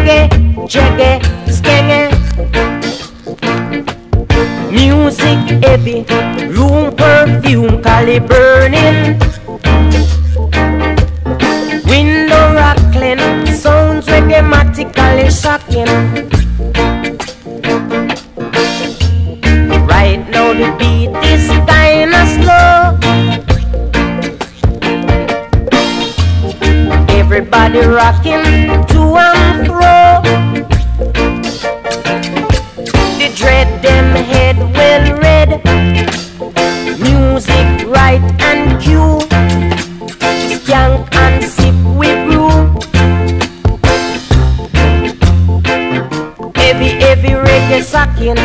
reggae, jaggy, skenge. Music heavy, room perfume, Cali burning. Window rattling, sounds reggae-matically shocking. Right now the beat is kinda slow. Everybody rocking to and fro. The dread them head well red. Music right and cue. Skank and sip with brew. Heavy reggae sucking.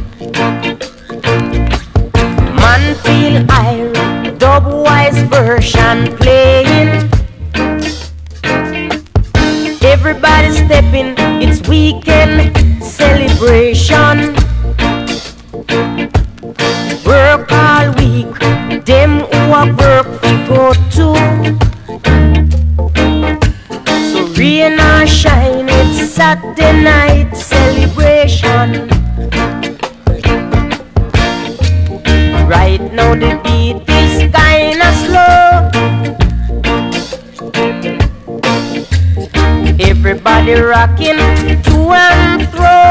Man feel iron, dub-wise version playing. Everybody stepping, it's weekend celebration. Work all week, them who have work we go to. So rain or shine, it's Saturday night celebration. Right now the beat is kinda slow. Everybody rocking to and fro.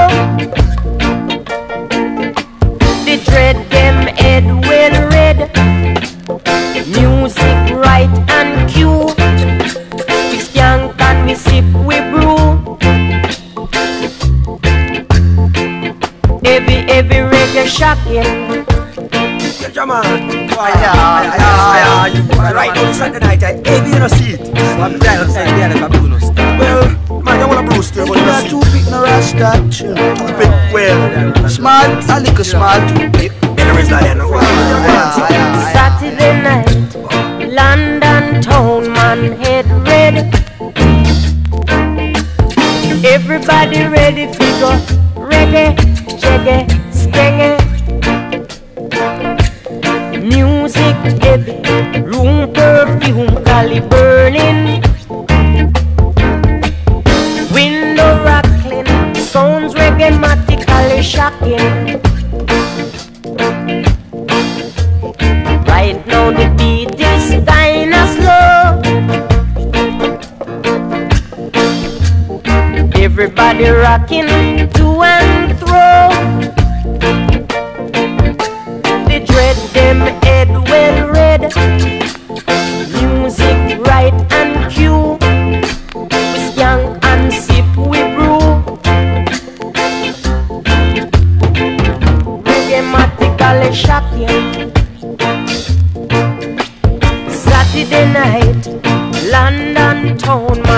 The dread them head well red. Music right and cue. We skank and we sip, we brew. Heavy reggae shocking. Come on. Right now, Saturday night, heavy in a seat. Well, man, I want to boost you, but you too big no rasta. keep it well. Small, a little small, too big. There is that in Saturday night, London town, man head red. Everybody ready for go reggae, jaggy, skenge. Music heavy, room perfume, Cali burning. Window rattling, sounds reggae-matically shocking. Right now the beat is kinda slow. Everybody rocking to and fro. The dread them head well red. Music right and cue. We skank and sip, we brew. Reggae-matically shocking. Saturday night, London town.